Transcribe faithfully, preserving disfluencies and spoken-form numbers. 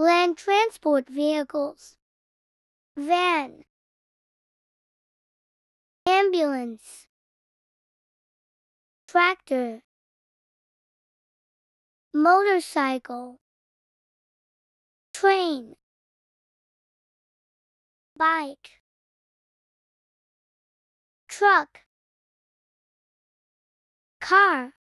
Land transport vehicles. Van. Ambulance. Tractor. Motorcycle. Train. Bike. Truck. Car.